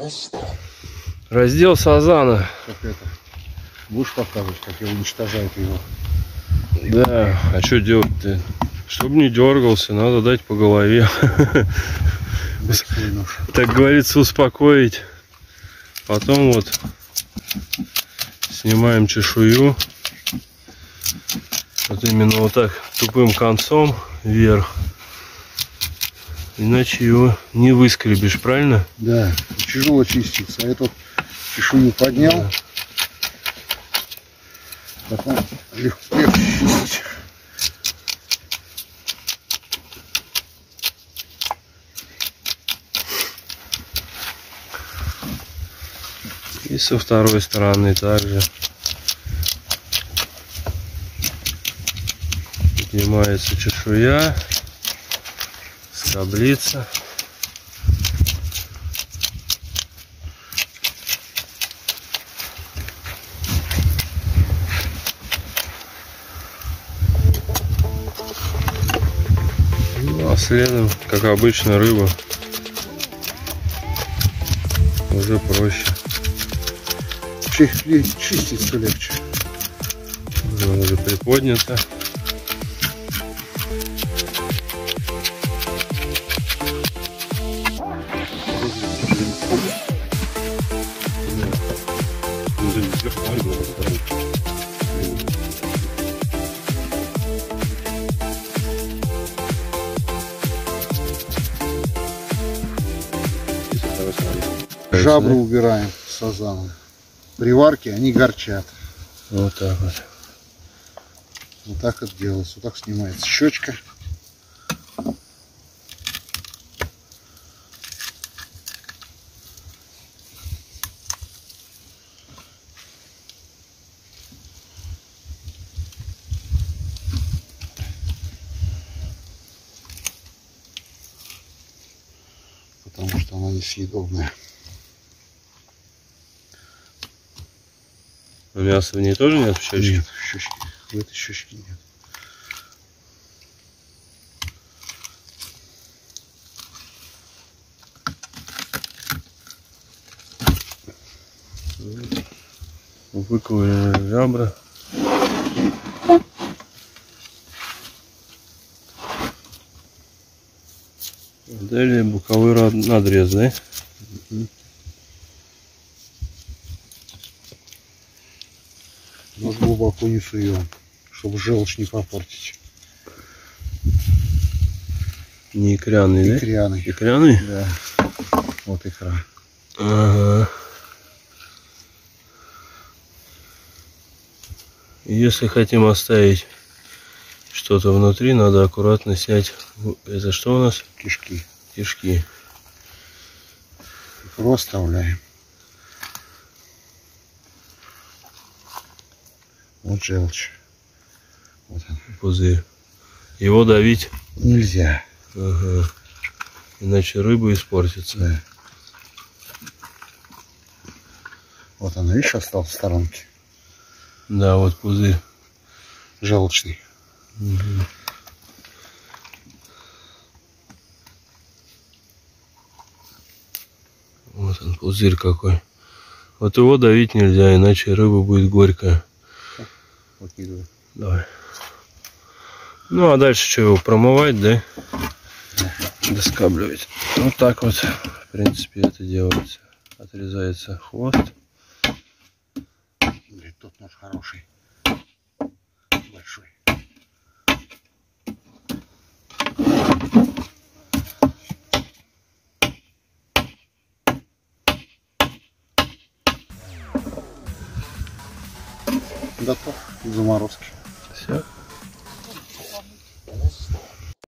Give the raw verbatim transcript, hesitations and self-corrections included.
Раздел сазана. Как это? Будешь показывать, как его уничтожают его? Да, а что делать-то? Чтобы не дергался, надо дать по голове. Так говорится, успокоить. Потом вот снимаем чешую. Вот именно вот так тупым концом вверх. Иначе его не выскребешь, правильно? Да, тяжело чистится. А эту чешую поднял. Да. Потом легко чистить. И со второй стороны также. Поднимается чешуя, скоблится. Ну, а следом, как обычно, рыба уже проще. Чиститься легче. Она уже приподнята. Жабру убираем с сазаном. При варке они горчат. Вот так вот. Вот так вот делается. Вот так снимается щечка. Потому что она несъедобная. А мяса в ней тоже нет в щечке? Нет, в щечке. В этой щечке нет. Выковырили жабры. Далее боковой надрез, да? Угу. Но глубоко не суем, чтобы желчь не попортить. Не икряный, да? Икряный. Икряный? Да. Вот икра. Ага. Если хотим оставить что-то внутри, надо аккуратно снять. Это что у нас? Кишки. Кишки. Икру оставляем. Вот желчь. Вот он. Пузырь. Его давить нельзя. Ага. Иначе рыба испортится. Да. Вот она, видишь, остался в сторонке. Да, вот пузырь. Желчный. Угу. Вот он, пузырь какой. Вот его давить нельзя, иначе рыба будет горькая. Выкидывай. Давай. Ну а дальше что, его промывать, да? Доскабливать. Вот так вот, в принципе, это делается. Отрезается хвост. Блин, тот нож хороший. Большой. Готов к заморозке.